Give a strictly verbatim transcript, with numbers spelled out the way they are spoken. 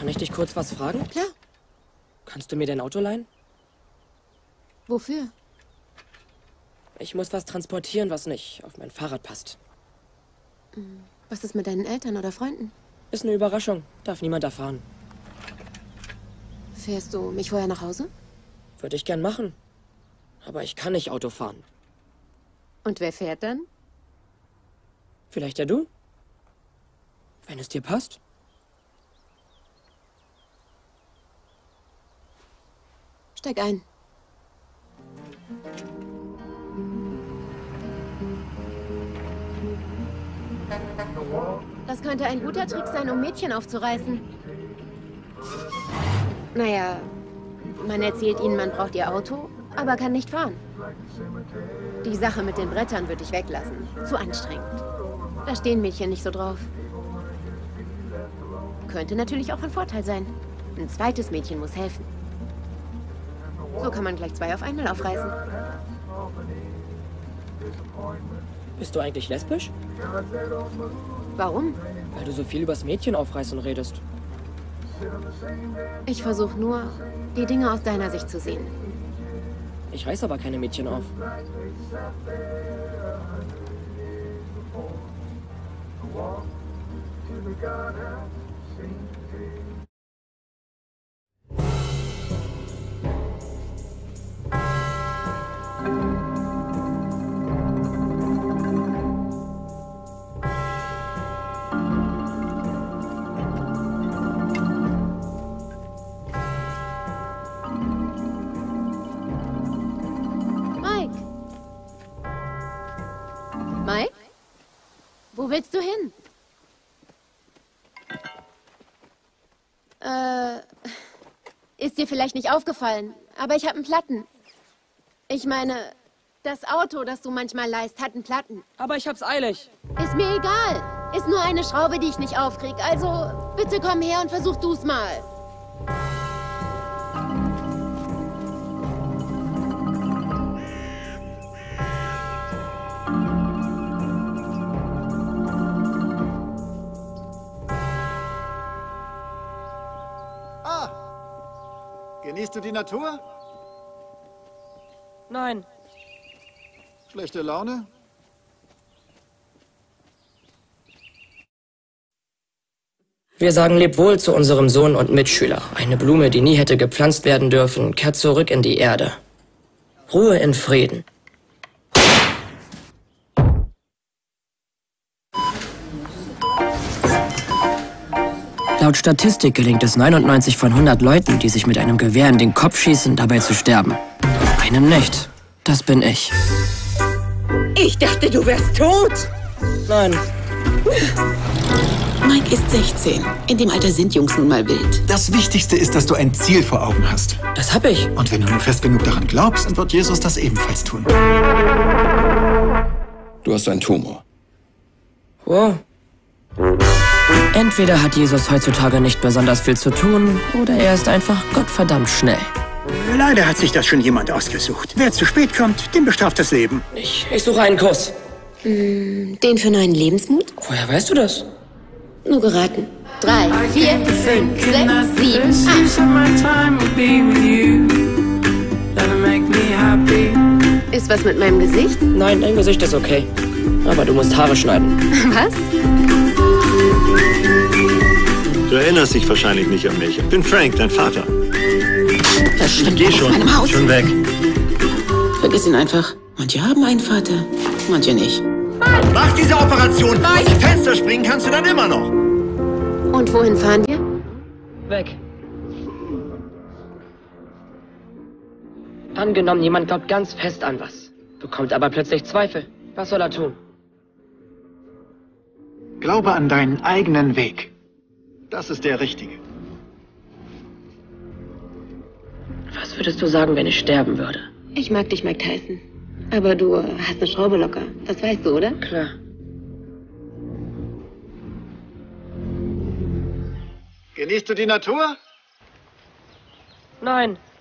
Kann ich dich kurz was fragen? Klar. Kannst du mir dein Auto leihen? Wofür? Ich muss was transportieren, was nicht auf mein Fahrrad passt. Was ist mit deinen Eltern oder Freunden? Ist eine Überraschung. Darf niemand erfahren. Fährst du mich vorher nach Hause? Würde ich gern machen. Aber ich kann nicht Auto fahren. Und wer fährt dann? Vielleicht ja du? Wenn es dir passt. Steig ein. Das könnte ein guter Trick sein, um Mädchen aufzureißen. Naja, man erzählt ihnen, man braucht ihr Auto, aber kann nicht fahren. Die Sache mit den Brettern würde ich weglassen. Zu anstrengend. Da stehen Mädchen nicht so drauf. Könnte natürlich auch von Vorteil sein. Ein zweites Mädchen muss helfen. So kann man gleich zwei auf einmal aufreißen. Bist du eigentlich lesbisch? Warum? Weil du so viel übers Mädchen aufreißen redest. Ich versuche nur, die Dinge aus deiner Sicht zu sehen. Ich reiß aber keine Mädchen auf. Mike? Mike? Wo willst du hin? Äh, ist dir vielleicht nicht aufgefallen, aber ich habe einen Platten. Ich meine, das Auto, das du manchmal leihst, hat einen Platten. Aber ich hab's eilig. Ist mir egal. Ist nur eine Schraube, die ich nicht aufkrieg. Also, bitte komm her und versuch du's mal. Ah! Genießt du die Natur? Nein. Schlechte Laune? Wir sagen Lebwohl zu unserem Sohn und Mitschüler. Eine Blume, die nie hätte gepflanzt werden dürfen, kehrt zurück in die Erde. Ruhe in Frieden. Laut Statistik gelingt es neunundneunzig von hundert Leuten, die sich mit einem Gewehr in den Kopf schießen, dabei zu sterben. Einem nicht. Das bin ich. Ich dachte, du wärst tot. Nein. Mike ist sechzehn. In dem Alter sind Jungs nun mal wild. Das Wichtigste ist, dass du ein Ziel vor Augen hast. Das hab ich. Und wenn du nur fest genug daran glaubst, dann wird Jesus das ebenfalls tun. Du hast einen Tumor. Wow. Entweder hat Jesus heutzutage nicht besonders viel zu tun, oder er ist einfach gottverdammt schnell. Leider hat sich das schon jemand ausgesucht. Wer zu spät kommt, dem bestraft das Leben. Ich, ich suche einen Kuss. Den für neuen Lebensmut? Woher weißt du das? Nur geraten. Drei, vier, fünf, sechs, sieben, acht. Ist was mit meinem Gesicht? Nein, dein Gesicht ist okay. Aber du musst Haare schneiden. Was? Du erinnerst dich wahrscheinlich nicht an mich. Ich bin Frank, dein Vater. Verschwinde Geh aus schon, meinem Haus. schon weg. Vergiss ihn einfach. Manche haben einen Vater, manche nicht. Mach diese Operation! Aus dem Fenster springen kannst du dann immer noch. Und wohin fahren wir? Weg. Angenommen, jemand glaubt ganz fest an was, bekommt aber plötzlich Zweifel. Was soll er tun? Glaube an deinen eigenen Weg. Das ist der richtige. Was würdest du sagen, wenn ich sterben würde? Ich mag dich, Mike Tyson. Aber du hast eine Schraube locker. Das weißt du, oder? Klar. Genießt du die Natur? Nein.